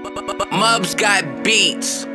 Mubs got beats.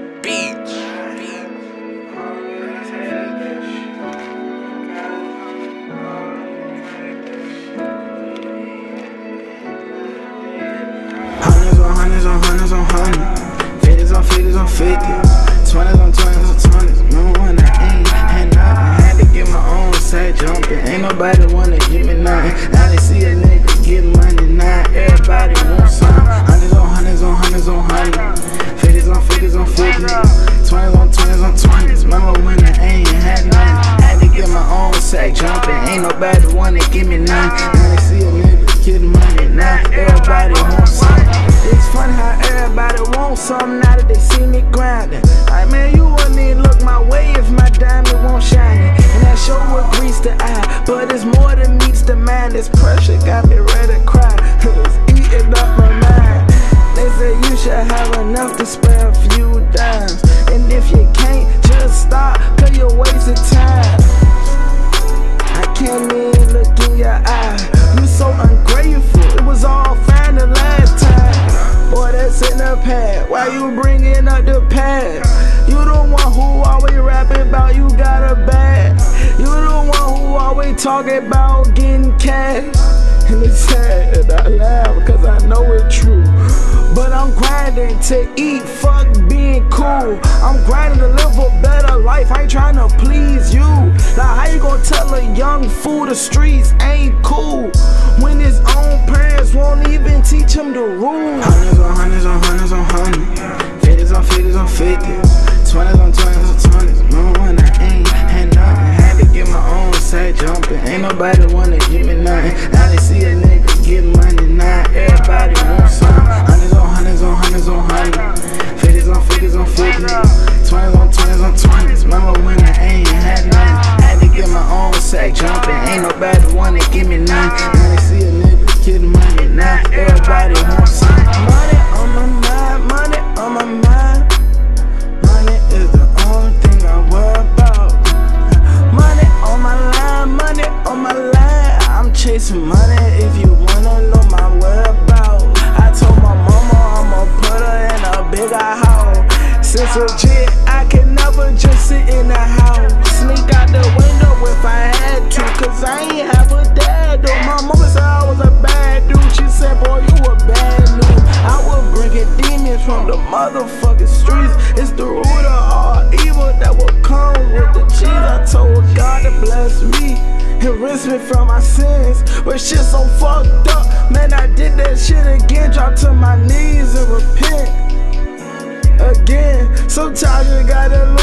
Hundreds on hundreds on hundreds, 50s on 50s on 50s, 20s on 20s on 20s. Remember when I ain't had nothing, had to get my own side jumping. Ain't nobody wanna give me nothing. Now they see a nigga get money, now everybody wants some. Hundreds on hundreds on hundreds on hundreds, 50s on 50s on 50s, 20s on 20s on 20s. Remember when I ain't had nothing, had to get my own side jumping. Ain't nobody wanna give me nothing. Now they see a nigga get money, now everybody wants some. It's funny how everybody wants something now that they see me grinding. Like, man, you wouldn't even look my way if my diamond won't shine. And that show would grease the eye, but it's more than meets the mind. This pressure got me ready to cry, it's eating up my mind. They say you should have enough to spare a few dimes, and if you can't, just stop, cause you're wasting time. I can't even look in your eye, you so ungrateful. It was all fine the last time. Boy, that's in the past. Why you bringing up the past? You the one who always rapping about you got a bag. You the one who always talking about getting cash. And it's sad that I laugh cause I know it's true. But I'm grinding to eat, fuck being cool. I'm grinding to live a better life, I ain't trying to please you. Like, how you gonna tell a young fool the streets ain't cool when his own parents won't even teach him the rules? Hundreds on hundreds on hundreds on hundreds, 50s on 50s on 50s, 20s on 20s on 20s. Remember when I ain't had nothing, had to get my own side jumping. Ain't nobody wanna give me nothing. Now they see a nigga get money, now everybody wants some. Hundreds on hundreds on hundreds on hundreds, 50s on 50s on 50s, 20s on 20s on 20s. Remember when I ain't had nothing, had to get my own side jumping. Ain't nobody wanna give me nothing. Now they see a nigga get money, now everybody wants some. Money on my mind, money on my mind. Money is the only thing I worry about. Money on my line, money on my line. I'm chasing money if you wanna know my whereabouts. I told my mama I'ma put her in a bigger house. Since legit, I can never just sit in the house. Sneak out the window if I had to, cause I ain't have a dad though. My mama said I was a bad dude. She said, boy, you a bad dude. I was bringing demons from the motherfucking streets. It's the root of all evil that will come with the cheese. I told God to bless me and rinse me from my sins, but shit so fucked up, man, I did that shit again. Drop to my knees and repent again. Sometimes you gotta